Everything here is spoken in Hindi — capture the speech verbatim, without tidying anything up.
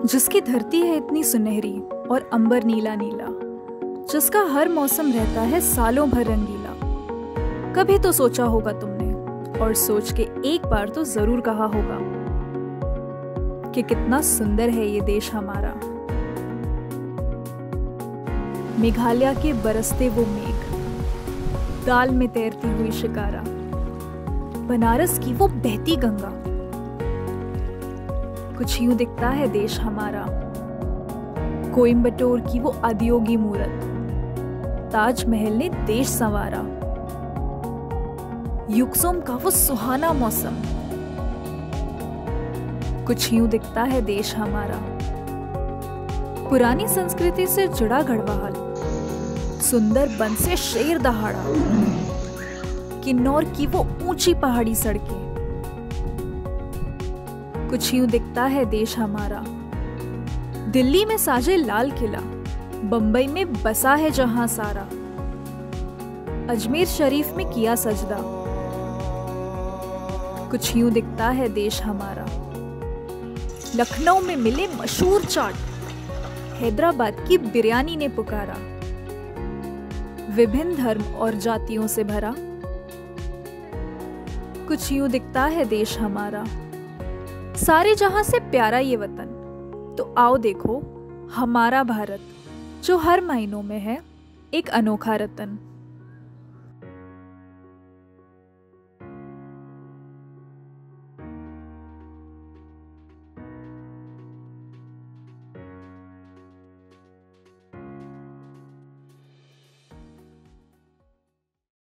जिसकी धरती है इतनी सुनहरी और अंबर नीला नीला, जिसका हर मौसम रहता है सालों भर रंगीला। कभी तो सोचा होगा तुमने, और सोच के एक बार तो जरूर कहा होगा कि कितना सुंदर है ये देश हमारा। मेघालय के बरसते वो मेघ, दाल में तैरती हुई शिकारा, बनारस की वो बहती गंगा, कुछ यूं दिखता है देश हमारा। कोयम्बटूर की वो आदियोगी मूरत, ताजमहल ने देश संवारा। युक्सोम का वो सुहाना मौसम, कुछ यूं दिखता है देश हमारा। पुरानी संस्कृति से जुड़ा गढ़वाल, सुंदर बन से शेर दहाड़ा, किन्नौर की वो ऊंची पहाड़ी सड़कें, कुछ यूं दिखता है देश हमारा। दिल्ली में साजे लाल किला, बंबई में बसा है जहां सारा, अजमेर शरीफ में किया सजदा, कुछ यूं दिखता है देश हमारा। लखनऊ में मिले मशहूर चाट, हैदराबाद की बिरयानी ने पुकारा। विभिन्न धर्म और जातियों से भरा, कुछ यूं दिखता है देश हमारा। सारे जहां से प्यारा ये वतन, तो आओ देखो हमारा भारत, जो हर महीनों में है एक अनोखा रतन।